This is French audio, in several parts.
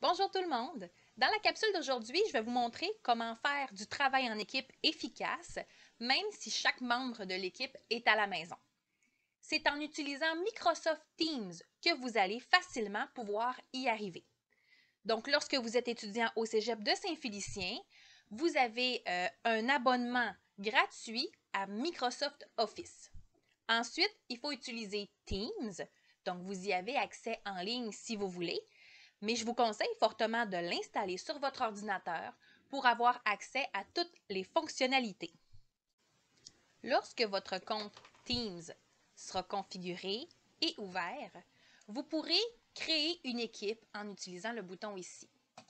Bonjour tout le monde! Dans la capsule d'aujourd'hui, je vais vous montrer comment faire du travail en équipe efficace, même si chaque membre de l'équipe est à la maison. C'est en utilisant Microsoft Teams que vous allez facilement pouvoir y arriver. Donc, lorsque vous êtes étudiant au Cégep de Saint-Félicien, vous avez un abonnement gratuit à Microsoft Office. Ensuite, il faut utiliser Teams, donc vous y avez accès en ligne si vous voulez, mais je vous conseille fortement de l'installer sur votre ordinateur pour avoir accès à toutes les fonctionnalités. Lorsque votre compte Teams sera configuré et ouvert, vous pourrez créer une équipe en utilisant le bouton ici.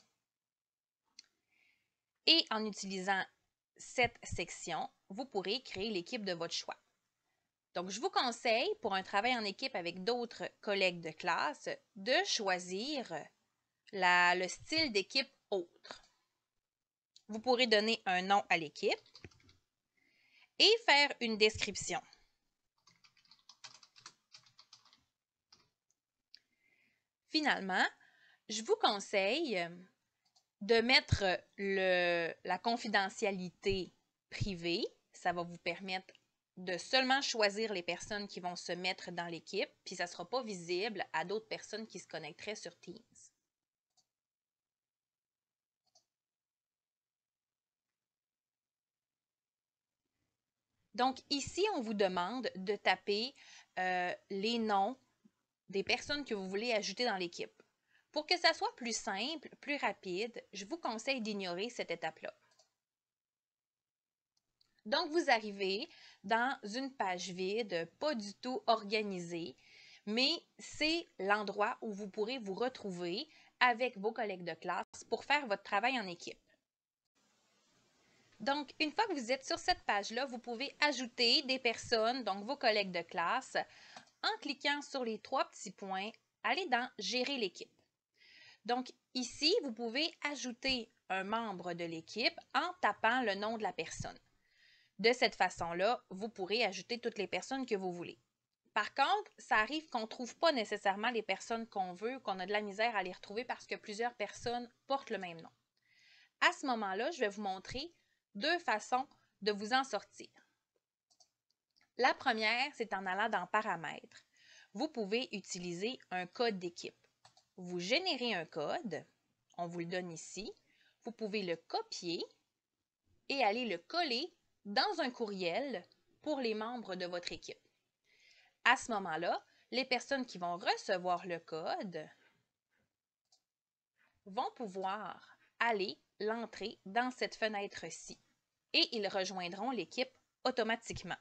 Et en utilisant cette section, vous pourrez créer l'équipe de votre choix. Donc, je vous conseille, pour un travail en équipe avec d'autres collègues de classe, de choisir le style d'équipe autre. Vous pourrez donner un nom à l'équipe et faire une description. Finalement, je vous conseille de mettre la confidentialité privée. Ça va vous permettre de seulement choisir les personnes qui vont se mettre dans l'équipe, puis ça ne sera pas visible à d'autres personnes qui se connecteraient sur Teams. Donc ici, on vous demande de taper les noms des personnes que vous voulez ajouter dans l'équipe. Pour que ça soit plus simple, plus rapide, je vous conseille d'ignorer cette étape-là. Donc, vous arrivez dans une page vide, pas du tout organisée, mais c'est l'endroit où vous pourrez vous retrouver avec vos collègues de classe pour faire votre travail en équipe. Donc, une fois que vous êtes sur cette page-là, vous pouvez ajouter des personnes, donc vos collègues de classe, en cliquant sur les trois petits points, allez dans « Gérer l'équipe ». Donc, ici, vous pouvez ajouter un membre de l'équipe en tapant le nom de la personne. De cette façon-là, vous pourrez ajouter toutes les personnes que vous voulez. Par contre, ça arrive qu'on ne trouve pas nécessairement les personnes qu'on veut, qu'on a de la misère à les retrouver parce que plusieurs personnes portent le même nom. À ce moment-là, je vais vous montrer deux façons de vous en sortir. La première, c'est en allant dans « Paramètres ». Vous pouvez utiliser un code d'équipe. Vous générez un code, on vous le donne ici, vous pouvez le copier et aller le coller dans un courriel pour les membres de votre équipe. À ce moment-là, les personnes qui vont recevoir le code vont pouvoir aller l'entrer dans cette fenêtre-ci et ils rejoindront l'équipe automatiquement.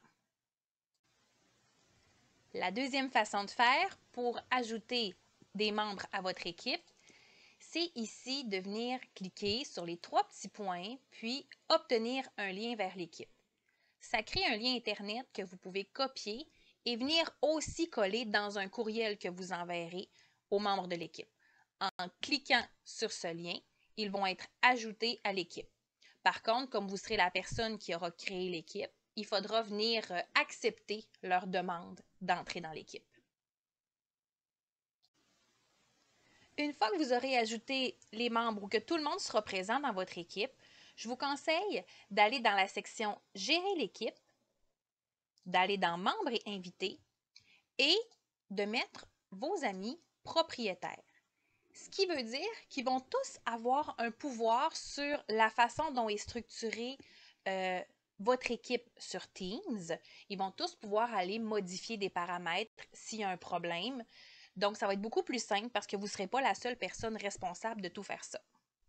La deuxième façon de faire pour ajouter des membres à votre équipe, c'est ici de venir cliquer sur les trois petits points, puis obtenir un lien vers l'équipe. Ça crée un lien Internet que vous pouvez copier et venir aussi coller dans un courriel que vous enverrez aux membres de l'équipe. En cliquant sur ce lien, ils vont être ajoutés à l'équipe. Par contre, comme vous serez la personne qui aura créé l'équipe, il faudra venir accepter leur demande d'entrer dans l'équipe. Une fois que vous aurez ajouté les membres ou que tout le monde sera présent dans votre équipe, je vous conseille d'aller dans la section « Gérer l'équipe », d'aller dans « Membres et invités » et de mettre vos amis propriétaires. Ce qui veut dire qu'ils vont tous avoir un pouvoir sur la façon dont est structurée votre équipe sur Teams. Ils vont tous pouvoir aller modifier des paramètres s'il y a un problème. Donc, ça va être beaucoup plus simple parce que vous ne serez pas la seule personne responsable de tout faire ça.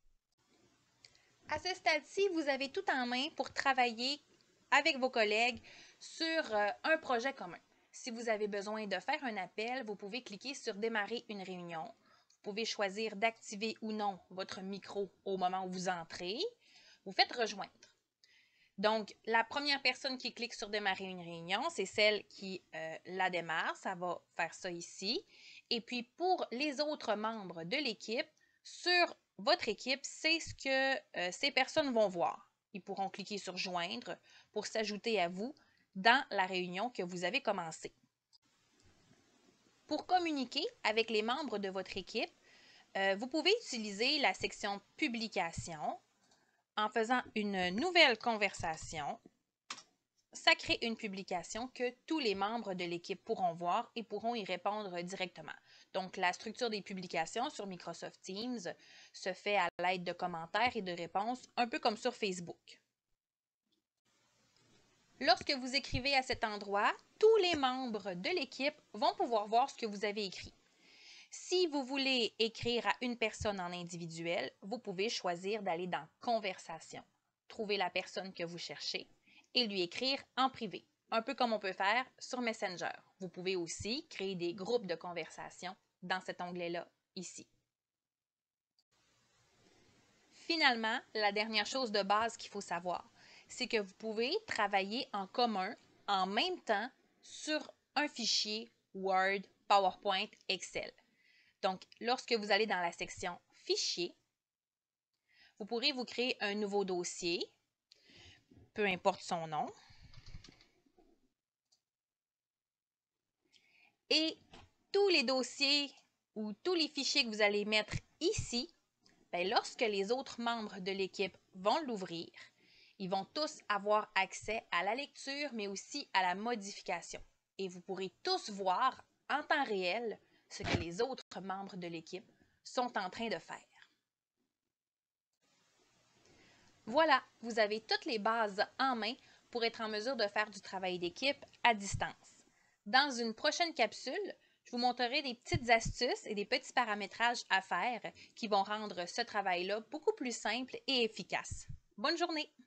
À ce stade-ci, vous avez tout en main pour travailler avec vos collègues sur un projet commun. Si vous avez besoin de faire un appel, vous pouvez cliquer sur « Démarrer une réunion ». Vous pouvez choisir d'activer ou non votre micro au moment où vous entrez. Vous faites « Rejoindre ». Donc, la première personne qui clique sur « Démarrer une réunion », c'est celle qui la démarre. Ça va faire ça ici. Et puis, pour les autres membres de l'équipe, sur votre équipe, c'est ce que ces personnes vont voir. Ils pourront cliquer sur « Joindre » pour s'ajouter à vous dans la réunion que vous avez commencée. Pour communiquer avec les membres de votre équipe, Vous pouvez utiliser la section Publication en faisant une nouvelle conversation. Ça crée une publication que tous les membres de l'équipe pourront voir et pourront y répondre directement. Donc, la structure des publications sur Microsoft Teams se fait à l'aide de commentaires et de réponses, un peu comme sur Facebook. Lorsque vous écrivez à cet endroit, tous les membres de l'équipe vont pouvoir voir ce que vous avez écrit. Si vous voulez écrire à une personne en individuel, vous pouvez choisir d'aller dans Conversation, trouver la personne que vous cherchez et lui écrire en privé, un peu comme on peut faire sur Messenger. Vous pouvez aussi créer des groupes de conversation dans cet onglet-là, ici. Finalement, la dernière chose de base qu'il faut savoir, c'est que vous pouvez travailler en commun en même temps sur un fichier Word, PowerPoint, Excel. Donc, lorsque vous allez dans la section Fichier, vous pourrez vous créer un nouveau dossier, peu importe son nom. Et tous les dossiers ou tous les fichiers que vous allez mettre ici, bien, lorsque les autres membres de l'équipe vont l'ouvrir, ils vont tous avoir accès à la lecture, mais aussi à la modification. Et vous pourrez tous voir en temps réel ce que les autres membres de l'équipe sont en train de faire. Voilà, vous avez toutes les bases en main pour être en mesure de faire du travail d'équipe à distance. Dans une prochaine capsule, je vous montrerai des petites astuces et des petits paramétrages à faire qui vont rendre ce travail-là beaucoup plus simple et efficace. Bonne journée!